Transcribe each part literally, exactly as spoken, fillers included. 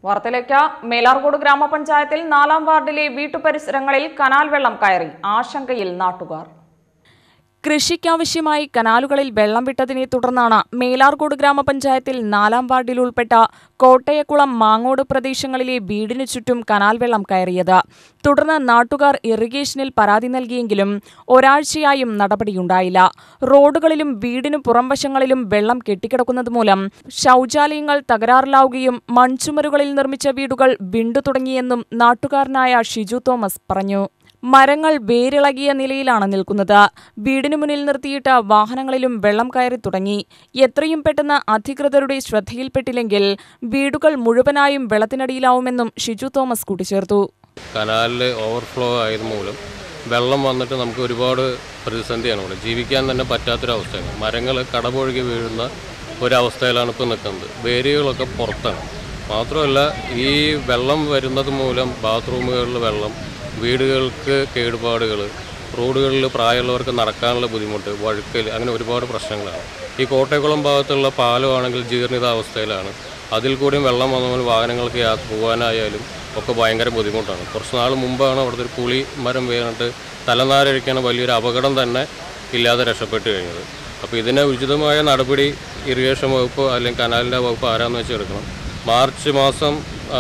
വാർത്തയിലേക്ക്. മേലാർകോട് ഗ്രാമപഞ്ചായത്തിൽ നാലാം വാർഡിലെ വീട്ടുപരിസരങ്ങളിൽ കനാൽ വെള്ളം കയറി. ആശങ്കയിൽ നാട്ടുകാർ. കൃഷിക്കാവശ്യമായി കനാലുകളിൽ വെള്ളം വിട്ടതിനെ തുടർന്നാണ് മേലാർകോട് ഗ്രാമപഞ്ചായത്തിൽ നാലാം വാർഡിൽ ഉൾപ്പെട്ട കോട്ടയക്കുളം മാങ്ങോട് പ്രദേശങ്ങളിലെ വീടിനു ചുറ്റും കനാൽ വെള്ളം കയറിയത്. തുടർന്ന് നാട്ടുകാർ ഇറിഗേഷനിൽ പരാതി നൽകിയെങ്കിലും ഒരാഴ്ചയായും നടപടിയുണ്ടായില്ല. റോഡുകളിലും വീടിനു പുറംവശങ്ങളിലും വെള്ളം കെട്ടിക്കിടക്കുന്നതുമൂലം ശൌചാലയങ്ങൾ തകരാറിലാവുകയും മൺചുമരുകളിൽ നിർമ്മിച്ച വീടുകൾ വിണ്ടു തുടങ്ങിയെന്നും നാട്ടുകാരനായ ഷിജു തോമസ് പറഞ്ഞു. മരങ്ങൾ വേരിളകിയ നിലയിലാണ് നിൽക്കുന്നത്. വീടിനു മുന്നിൽ നിർത്തിയിട്ട വാഹനങ്ങളിലും വെള്ളം കയറി തുടങ്ങി. എത്രയും പെട്ടെന്ന് അധികൃതരുടെ ശ്രദ്ധയിൽപ്പെട്ടില്ലെങ്കിൽ വീടുകൾ മുഴുവനായും വെള്ളത്തിനടിയിലാവുമെന്നും ഷിജു തോമസ് കൂട്ടിച്ചേർത്തു. കനാലിൽ ഓവർഫ്ലോ ആയത് മൂലം വെള്ളം വന്നിട്ട് നമുക്ക് ഒരുപാട് പ്രതിസന്ധിയാണ് ഇവിടെ. ജീവിക്കാൻ തന്നെ പറ്റാത്തൊരവസ്ഥയാണ്. മരങ്ങൾ കടപുഴകി വീഴുന്ന ഒരവസ്ഥയിലാണ് ഇപ്പോൾ നിൽക്കുന്നത്. വേരുകളൊക്കെ പുറത്താണ്. മാത്രമല്ല, ഈ വെള്ളം വരുന്നത് മൂലം ബാത്റൂമുകളിൽ വെള്ളം, വീടുകൾക്ക് കേടുപാടുകൾ, റോഡുകളിൽ പ്രായമുള്ളവർക്ക് നടക്കാനുള്ള ബുദ്ധിമുട്ട്, വഴുക്കൽ, അങ്ങനെ ഒരുപാട് പ്രശ്നങ്ങളാണ്. ഈ കോട്ടയക്കുളം ഭാഗത്തുള്ള പാലമാണെങ്കിൽ ജീർണിതാവസ്ഥയിലാണ്. അതിൽ കൂടിയും വെള്ളം വന്നപ്പോൾ വാഹനങ്ങൾക്ക് യാത്ര പോകാനായാലും ഒക്കെ ഭയങ്കര ബുദ്ധിമുട്ടാണ്. കുറച്ച് നാൾ മുമ്പാണ് അവിടുത്തെ ഒരു പുളി മരം വീണിട്ട് തലനാരഴിക്കാൻ വലിയൊരു അപകടം തന്നെ ഇല്ലാതെ രക്ഷപ്പെട്ട് കഴിഞ്ഞത്. അപ്പോൾ ഇതിന് ഉചിതമായ നടപടി ഇറിഗേഷൻ വകുപ്പ് അല്ലെങ്കിൽ കനാലിൻ്റെ വകുപ്പ് ആരാന്ന് വെച്ച് എടുക്കണം. മാർച്ച് മാസം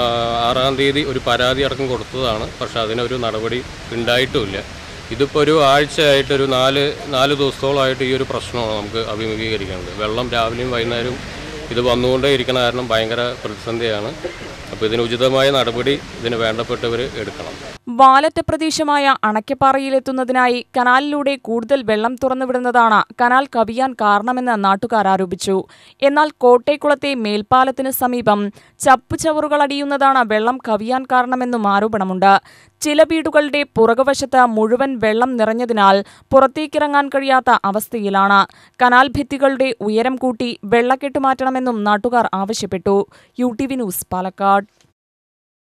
ആറാം തീയതി ഒരു പരാതി അടക്കം കൊടുത്തതാണ്. പക്ഷെ അതിനൊരു നടപടി ഉണ്ടായിട്ടുമില്ല. ഇതിപ്പോൾ ഒരു ആഴ്ചയായിട്ട് ഒരു നാല് നാല് ദിവസത്തോളമായിട്ട് ഈ ഒരു പ്രശ്നമാണ് നമുക്ക് അഭിമുഖീകരിക്കുന്നത്. വെള്ളം രാവിലെയും വൈകുന്നേരവും ഇത് വന്നുകൊണ്ടേ ഇരിക്കുന്ന കാരണം ഭയങ്കര പ്രതിസന്ധിയാണ്. അപ്പോൾ ഇതിന് ഉചിതമായ നടപടി ഇതിന് വേണ്ടപ്പെട്ടവർ എടുക്കണം. വാലറ്റ പ്രദേശമായ അണക്കപ്പാറയിലെത്തുന്നതിനായി കനാലിലൂടെ കൂടുതൽ വെള്ളം തുറന്നുവിടുന്നതാണ് കനാൽ കവിയാൻ കാരണമെന്ന് നാട്ടുകാർ ആരോപിച്ചു. എന്നാൽ കോട്ടയക്കുളത്തെ മേൽപ്പാലത്തിന് സമീപം ചപ്പുചവറുകൾ അടിയുന്നതാണ് വെള്ളം കവിയാൻ കാരണമെന്നും ആരോപണമുണ്ട്. ചില വീടുകളുടെ പുറകുവശത്ത് മുഴുവൻ വെള്ളം നിറഞ്ഞതിനാൽ പുറത്തേക്കിറങ്ങാൻ കഴിയാത്ത അവസ്ഥയിലാണ്. കനാൽ ഭിത്തികളുടെ ഉയരം കൂട്ടി വെള്ളക്കെട്ട് മാറ്റണമെന്നും നാട്ടുകാർ ആവശ്യപ്പെട്ടു. U T V news, Palakkad.